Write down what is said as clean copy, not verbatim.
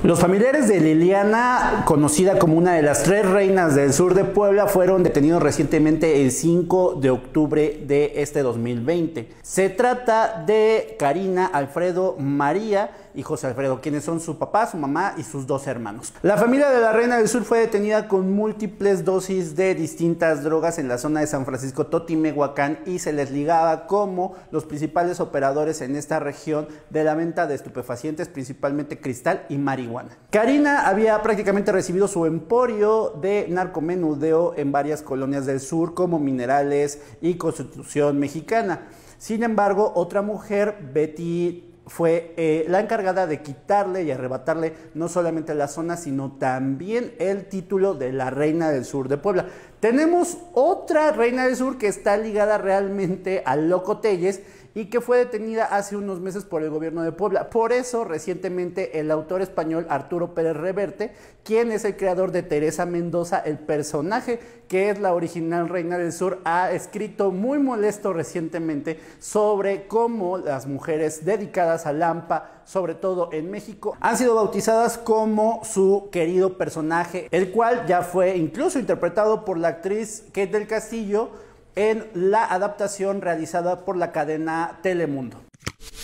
Los familiares de Liliana, conocida como una de las 3 reinas del sur de Puebla, fueron detenidos recientemente el 5 de octubre de este 2020. Se trata de Karina, Alfredo, María y José Alfredo, quienes son su papá, su mamá y sus 2 hermanos. La familia de la Reina del Sur fue detenida con múltiples dosis de distintas drogas en la zona de San Francisco Totimehuacán y se les ligaba como los principales operadores en esta región de la venta de estupefacientes, principalmente cristal y marihuana. Karina había prácticamente recibido su emporio de narcomenudeo en varias colonias del sur como Minerales y Constitución Mexicana. Sin embargo, otra mujer, Betty, fue la encargada de quitarle y arrebatarle no solamente la zona, sino también el título de la Reina del Sur de Puebla. Tenemos otra Reina del Sur que está ligada realmente al Loco Telles y que fue detenida hace unos meses por el gobierno de Puebla. Por eso, recientemente, el autor español Arturo Pérez Reverte, quien es el creador de Teresa Mendoza, el personaje que es la original Reina del Sur, ha escrito muy molesto recientemente sobre cómo las mujeres dedicadas a Lampa, sobre todo en México, han sido bautizadas como su querido personaje, el cual ya fue incluso interpretado por la actriz Kate del Castillo en la adaptación realizada por la cadena Telemundo.